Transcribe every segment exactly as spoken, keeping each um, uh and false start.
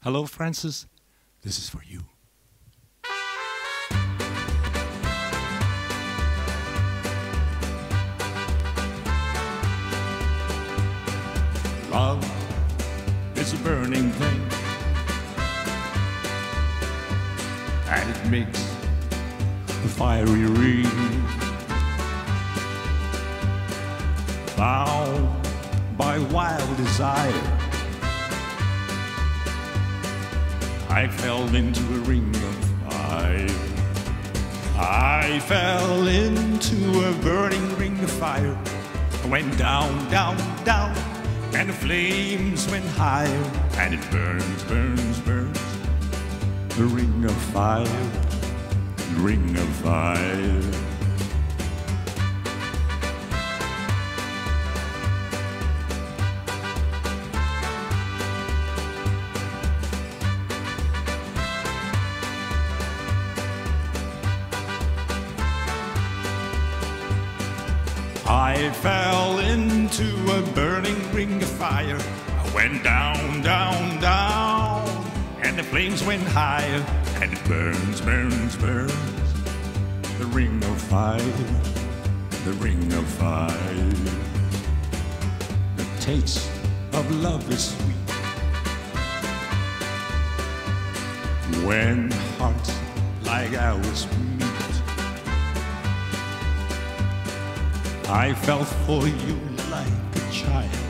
Hello, Francis. This is for you. Love is a burning thing, and it makes a fiery ring. Bound by wild desire, I fell into a ring of fire. I fell into a burning ring of fire. I went down, down, down, and the flames went higher, and it burns, burns, burns. The ring of fire, the ring of fire. I fell into a burning ring of fire. I went down, down, down, and the flames went higher, and it burns, burns, burns. The ring of fire, the ring of fire. The taste of love is sweet when hearts like ours meet. I fell for you like a child.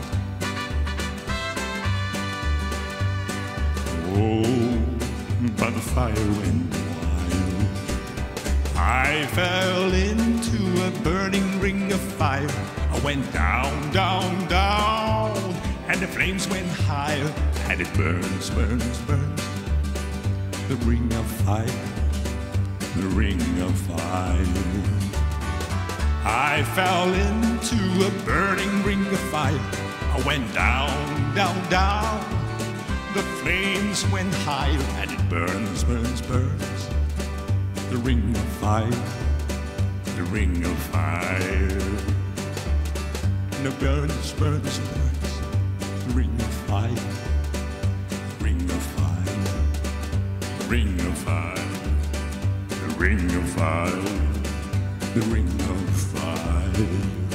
Oh, but the fire went wild. I fell into a burning ring of fire. I went down, down, down, and the flames went higher, and it burns, burns, burns. The ring of fire, the ring of fire. I fell into a burning ring of fire. I went down, down, down. The flames went higher, and it burns, burns, burns. The ring of fire, the ring of fire. And it burns, burns, burns. The ring of fire, the ring of fire, the ring of fire, the ring of fire. The ring of fire.